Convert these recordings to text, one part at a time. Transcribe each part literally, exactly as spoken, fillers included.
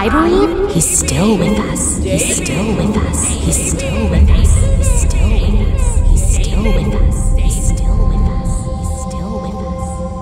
I believe he's still with us. He's still with us. He's still with us. He's still with us. He's still with us. He's still with us. He's still with us.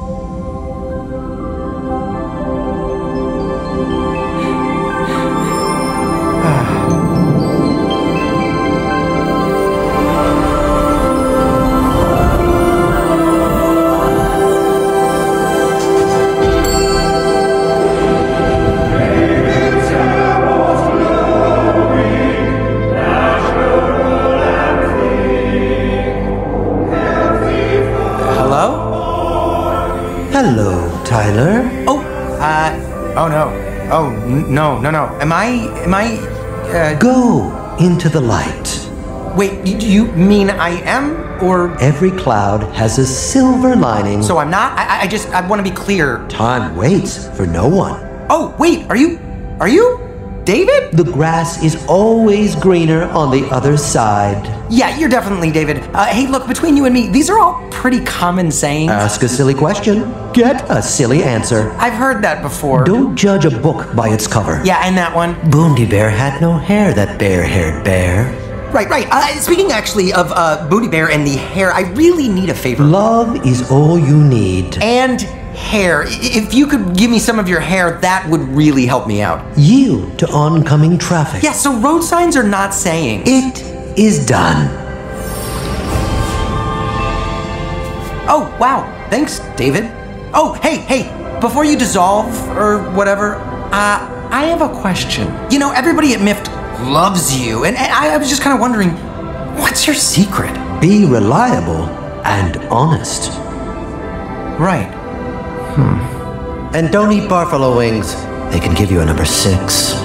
Hello, Tylor. Oh, uh, oh no. Oh, n- no, no, no. Am I, am I, uh... Go into the light. Wait, y- you mean I am, or... Every cloud has a silver lining. So I'm not? I, I just, I want to be clear. Time waits for no one. Oh, wait, are you, are you David? The grass is always greener on the other side. Yeah, you're definitely David. Uh, hey, look, between you and me, these are all pretty common sayings. Ask a silly question, get a silly answer. I've heard that before. Don't judge a book by its cover. Yeah, and that one. Boondy Bear had no hair, that bare-haired bear. Right, right. Uh, speaking actually of uh, Booty Bear and the hair, I really need a favor. Love is all you need. And hair. I- If you could give me some of your hair, that would really help me out. Yield to oncoming traffic. Yeah, so road signs are not sayings. It is done. Oh, wow. Thanks, David. Oh, hey, hey, before you dissolve or whatever, uh, I have a question. You know, everybody at M I F T loves you, and, and I was just kind of wondering, what's your secret? Be reliable and honest. Right. Hmm. And don't eat buffalo wings. They can give you a number six.